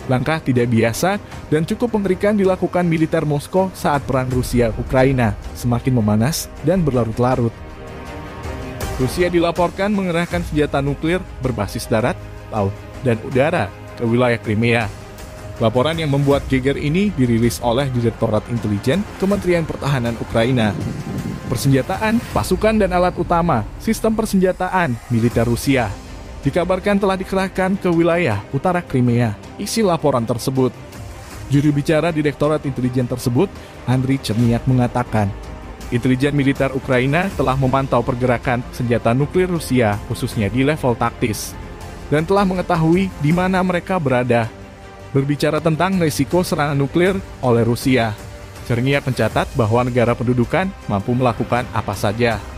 Langkah tidak biasa dan cukup mengerikan dilakukan militer Moskow saat perang Rusia-Ukraina semakin memanas dan berlarut-larut. Rusia dilaporkan mengerahkan senjata nuklir berbasis darat, laut, dan udara ke wilayah Crimea. Laporan yang membuat geger ini dirilis oleh Direktorat Intelijen Kementerian Pertahanan Ukraina. Persenjataan, pasukan dan alat utama, sistem persenjataan militer Rusia dikabarkan telah dikerahkan ke wilayah utara Crimea. Isi laporan tersebut. Juru bicara Direktorat Intelijen tersebut, Andriy Cherniak, mengatakan, intelijen militer Ukraina telah memantau pergerakan senjata nuklir Rusia khususnya di level taktis dan telah mengetahui di mana mereka berada. Berbicara tentang risiko serangan nuklir oleh Rusia, Cherniak mencatat bahwa negara pendudukan mampu melakukan apa saja